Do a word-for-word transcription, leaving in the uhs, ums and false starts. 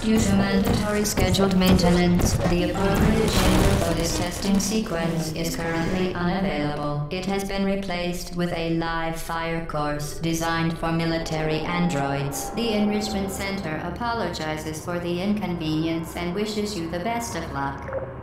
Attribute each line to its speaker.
Speaker 1: Due to mandatory scheduled maintenance, the appropriate chamber for this testing sequence is currently unavailable. It has been replaced with a live fire course designed for military androids. The Enrichment Center apologizes for the inconvenience and wishes you the best of luck.